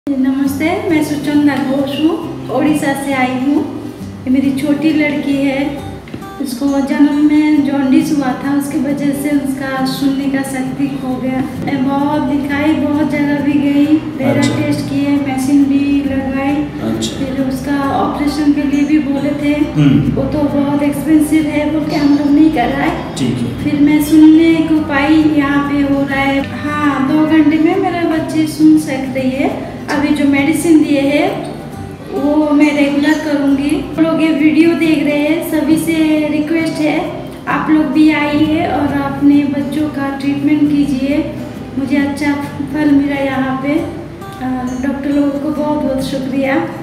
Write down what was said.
नमस्ते, मैं सुचंदा घोष हूँ, उड़ीसा से आई हूँ। ये मेरी छोटी लड़की है। उसको जन्म में जॉन्डिस हुआ था, उसकी वजह से उसका सुनने का शक्ति खो गया। मैं बहुत दिखाई, बहुत जगह भी गई, मेरा टेस्ट किए, मशीन भी लगाई। फिर उसका ऑपरेशन के लिए भी बोले थे, वो तो बहुत एक्सपेंसिव है बोल के हम लोग नहीं कराए। फिर मैं सुनने को पाई यहाँ पे हो रहा है। हाँ, 2 घंटे में मेरा बच्चे सुन सकते है। अभी जो मेडिसिन दिए हैं वो मैं रेगुलर करूँगी। लोग ये वीडियो देख रहे हैं, सभी से रिक्वेस्ट है आप लोग भी आइए और अपने बच्चों का ट्रीटमेंट कीजिए। मुझे अच्छा फल मिला यहाँ पे। डॉक्टर लोगों को बहुत बहुत शुक्रिया।